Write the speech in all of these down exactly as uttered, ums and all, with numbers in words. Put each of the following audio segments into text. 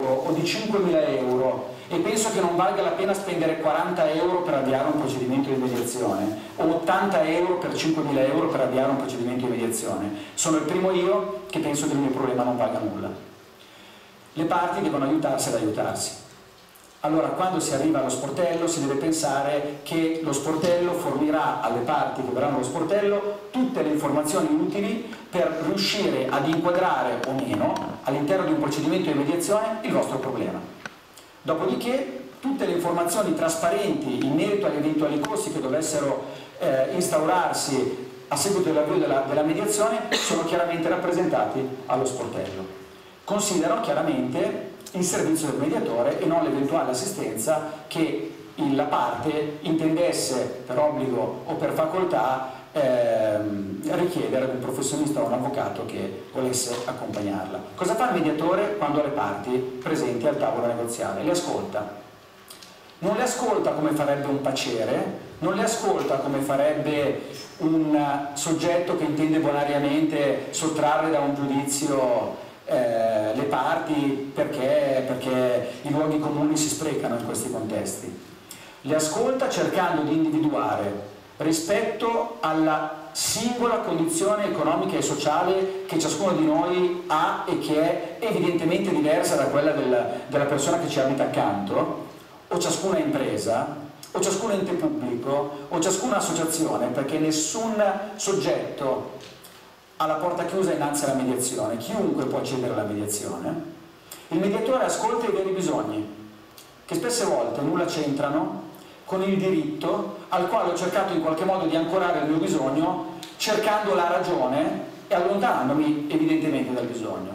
euro o di cinquemila euro e penso che non valga la pena spendere quaranta euro per avviare un procedimento di mediazione o ottanta euro per cinquemila euro per avviare un procedimento di mediazione, sono il primo io che penso che il mio problema non valga nulla. Le parti devono aiutarsi ad aiutarsi. Allora, quando si arriva allo sportello si deve pensare che lo sportello fornirà alle parti che verranno allo sportello tutte le informazioni utili per riuscire ad inquadrare o meno all'interno di un procedimento di mediazione il vostro problema. Dopodiché tutte le informazioni trasparenti in merito agli eventuali costi che dovessero eh, instaurarsi a seguito dell'avvio della, della mediazione sono chiaramente rappresentati allo sportello. Considerano chiaramente il servizio del mediatore e non l'eventuale assistenza che la parte intendesse per obbligo o per facoltà ehm, richiedere ad un professionista o un avvocato che volesse accompagnarla. Cosa fa il mediatore quando ha le parti presenti al tavolo negoziale? Le ascolta. Non le ascolta come farebbe un paciere, non le ascolta come farebbe un soggetto che intende bonariamente sottrarre da un giudizio Eh, le parti perché, perché i luoghi comuni si sprecano in questi contesti. Le ascolta cercando di individuare rispetto alla singola condizione economica e sociale che ciascuno di noi ha e che è evidentemente diversa da quella del, della persona che ci abita accanto, o ciascuna impresa, o ciascun ente pubblico, o ciascuna associazione, perché nessun soggetto alla porta chiusa innanzi alla mediazione, chiunque può accedere alla mediazione. Il mediatore ascolta i veri bisogni, che spesse volte nulla c'entrano con il diritto al quale ho cercato in qualche modo di ancorare il mio bisogno, cercando la ragione e allontanandomi evidentemente dal bisogno.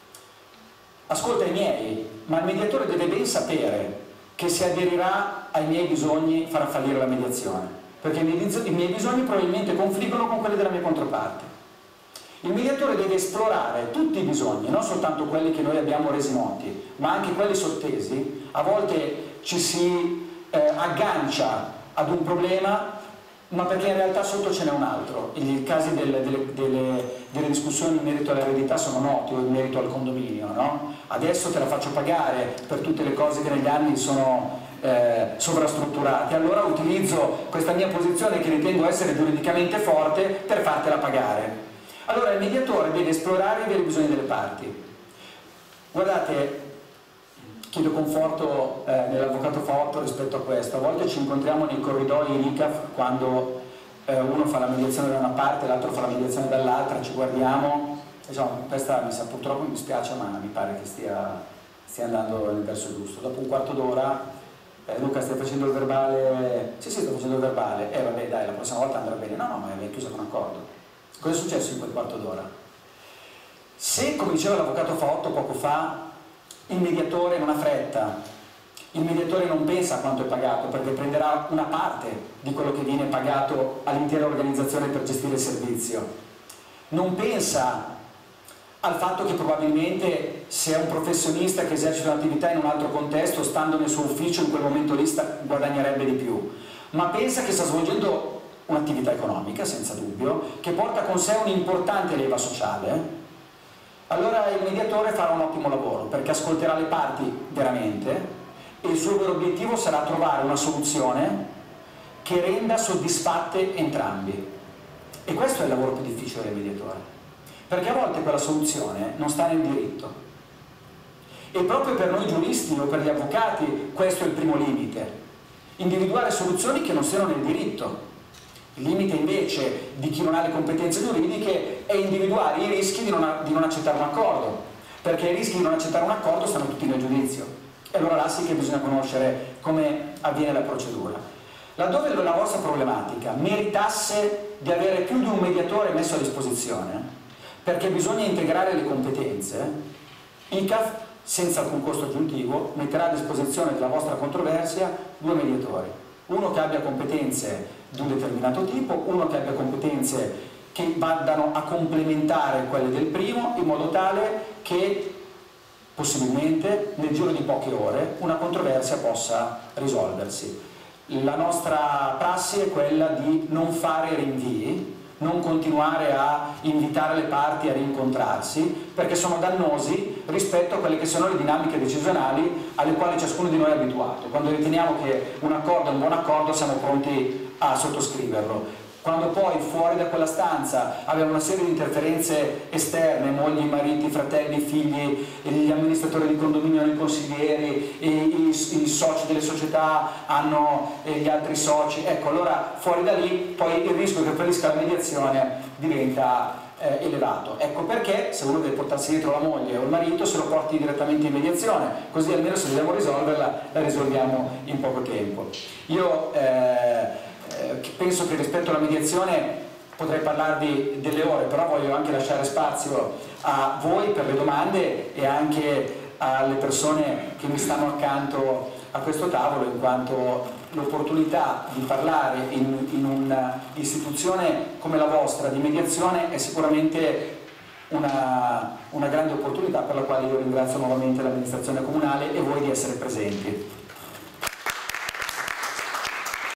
Ascolta i miei, ma il mediatore deve ben sapere che se aderirà ai miei bisogni farà fallire la mediazione, perché i miei bisogni probabilmente confliggono con quelli della mia controparte. Il mediatore deve esplorare tutti i bisogni, non soltanto quelli che noi abbiamo resi noti, ma anche quelli sottesi. A volte ci si eh, aggancia ad un problema, ma perché in realtà sotto ce n'è un altro. I casi delle, delle, delle, delle discussioni in merito all'eredità sono noti, o in merito al condominio, no? Adesso te la faccio pagare per tutte le cose che negli anni sono eh, sovrastrutturate, allora utilizzo questa mia posizione che ritengo essere giuridicamente forte per fartela pagare. Allora il mediatore deve esplorare i veri bisogni delle parti. Guardate, chiedo conforto eh, nell'avvocato Fotto rispetto a questo. A volte ci incontriamo nei corridoi in I C A F quando eh, uno fa la mediazione da una parte e l'altro fa la mediazione dall'altra, ci guardiamo, insomma, questa mi sa, purtroppo mi spiace, ma mi pare che stia, stia andando nel verso giusto. Dopo un quarto d'ora, eh, Luca, stai facendo il verbale? Sì, sì, sto facendo il verbale. Eh vabbè, dai, la prossima volta andrà bene. No, no, ma è chiuso con accordo. Cosa è successo in quel quarto d'ora? Se, come diceva l'avvocato Fotto poco fa, il mediatore non ha fretta, il mediatore non pensa a quanto è pagato perché prenderà una parte di quello che viene pagato all'intera organizzazione per gestire il servizio, non pensa al fatto che probabilmente se è un professionista che esercita un'attività in un altro contesto, stando nel suo ufficio in quel momento lì guadagnerebbe di più, ma pensa che sta svolgendo un'attività economica, senza dubbio, che porta con sé un'importante leva sociale. Allora il mediatore farà un ottimo lavoro, perché ascolterà le parti veramente e il suo vero obiettivo sarà trovare una soluzione che renda soddisfatte entrambi. E questo è il lavoro più difficile del mediatore, perché a volte quella soluzione non sta nel diritto. E proprio per noi giuristi o per gli avvocati questo è il primo limite, individuare soluzioni che non siano nel diritto. Il limite invece di chi non ha le competenze giuridiche è individuare i rischi di non, di non accettare un accordo, perché i rischi di non accettare un accordo stanno tutti nel giudizio. E allora là sì che bisogna conoscere come avviene la procedura. Laddove la vostra problematica meritasse di avere più di un mediatore messo a disposizione, perché bisogna integrare le competenze, I C A F, senza alcun costo aggiuntivo, metterà a disposizione della vostra controversia due mediatori. Uno che abbia competenze di un determinato tipo, uno che abbia competenze che vadano a complementare quelle del primo, in modo tale che possibilmente nel giro di poche ore una controversia possa risolversi. La nostra prassi è quella di non fare rinvii, non continuare a invitare le parti a rincontrarsi, perché sono dannosi rispetto a quelle che sono le dinamiche decisionali alle quali ciascuno di noi è abituato. Quando riteniamo che un accordo è un buon accordo siamo pronti a sottoscriverlo. Quando poi fuori da quella stanza abbiamo una serie di interferenze esterne, mogli, mariti, fratelli, figli, gli amministratori di condominio hanno i consiglieri, i, i, i soci delle società hanno gli altri soci, ecco, allora fuori da lì poi il rischio che fallisca la mediazione diventa eh, elevato. Ecco perché se uno deve portarsi dietro la moglie o il marito se lo porti direttamente in mediazione, così almeno se dobbiamo risolverla la risolviamo in poco tempo. Io eh, penso che rispetto alla mediazione potrei parlarvi delle ore, però voglio anche lasciare spazio a voi per le domande e anche alle persone che mi stanno accanto a questo tavolo, in quanto l'opportunità di parlare in, in un'istituzione come la vostra di mediazione è sicuramente una, una grande opportunità per la quale io ringrazio nuovamente l'amministrazione comunale e voi di essere presenti.